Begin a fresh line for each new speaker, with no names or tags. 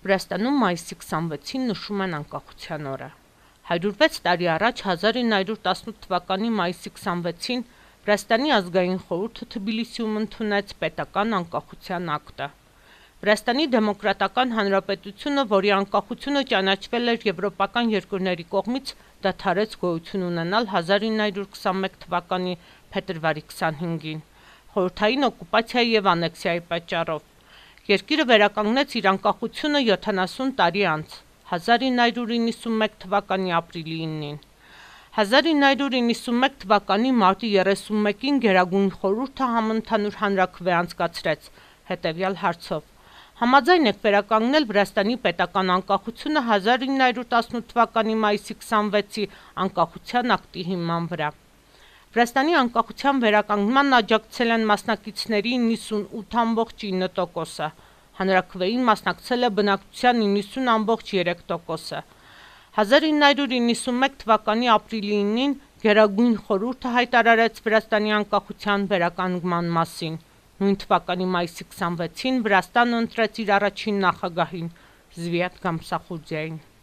Վրաստանում մայիսի 26-ին նշում են անկախության օրը։ 106 տարի առաջ 1918 թվականի մայիսի 26-ին Վրաստանի ազգային խորհուրդը Թբիլիսիում ընդունեց պետական անկախության ակտը։ Վրաստանի դեմոկրատական հանրապետությունը, որի անկախությունը ճանաչվել էր եվրոպական երկրների կողմից, դադարեց գոյություն ունենալ 1921 թվականի փետրվարի 25-ին, խորհրդային օկուպացիայի և անեքսիայի պատճառով։ Երկիրը վերականգնեց իր անկախությունը 70 տարի անց, 1991 թվականի ապրիլի 9-ին։ 1991 թվականի մարտի 31-ին Գերագույն խորհուրդը համընդհանուր հանրաքվե անցկացրեց հետևյալ հարցով. համաձայն եք վերականգնել Վրաստանի պետական անկախությունը 1918 թվականի մայիսի 26-ի անկախության ակտի հիման վրա։ Վրաստանի անկախության վերականգնման աջակցել են մասնակիցների 98.9%-ը, հանրաքվեին մասնակցել է բնակչության 90.3%-ը։ 1991 թվականի ապրիլի 9-ին Գերագույն խորհուրդը հայտարարեց Վրաստանի անկախության վերականգնման մասին։ Նույն թվականի մայիսի 26-ին Վրաստանը ընտրեց իր առաջին նախագահին՝ Զվիաթ Գամսախուրդիային։